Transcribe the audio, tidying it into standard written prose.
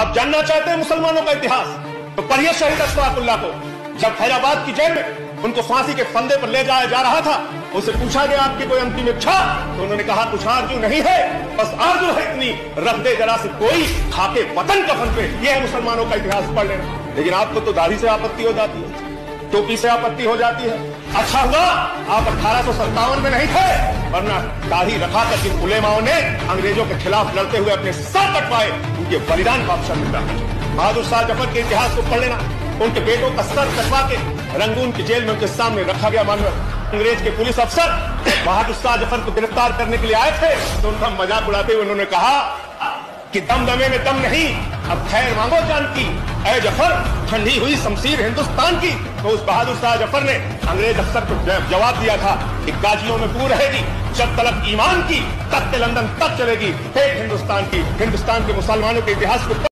आप जानना चाहते हैं मुसलमानों का इतिहास, तो पढ़िए शहीद अशफाकुल्लाह को। जब फैजाबाद की जेल में उनको फांसी के फंदे पर ले जाया जा रहा था, उनसे पूछा गया आपकी कोई अंतिम इच्छा, तो उन्होंने कहा कुछ आरजू नहीं है, बस आरजू है इतनी, रख दे जरा से कोई खाके वतन कफन पे। यह है मुसलमानों का इतिहास पढ़ लेना। लेकिन आपको तो दाढ़ी से आपत्ति हो जाती है, टोपी से आपत्ति हो जाती है। अच्छा हुआ आप 1857 में नहीं थे, वरना दाढ़ी रखा कर जिन उलेमाओं ने अंग्रेजों के खिलाफ लड़ते हुए अपने सर कटवाए, उनके बलिदान का अवसर मिलता है। बहादुर शाह जफर के इतिहास को पढ़ लेना। उनके बेटों का सर कटवा के रंगून की जेल में उनके सामने रखा गया। मानो अंग्रेज के पुलिस अफसर बहादुर शाह जफर को गिरफ्तार करने के लिए आए थे, तो उनका मजाक उड़ाते हुए उन्होंने कहा कि दमदमे में दम नहीं, अब खैर मांगो जान की, ऐ जफर ठंडी हुई शमशीर हिंदुस्तान की। तो उस बहादुर शाह जफर ने अंग्रेज अफसर को जवाब दिया था कि गाजियों में बू रहेगी, जब तलक ईमान की, तख्ते लंदन तक चलेगी। एक हिंदुस्तान की, हिंदुस्तान के मुसलमानों के इतिहास को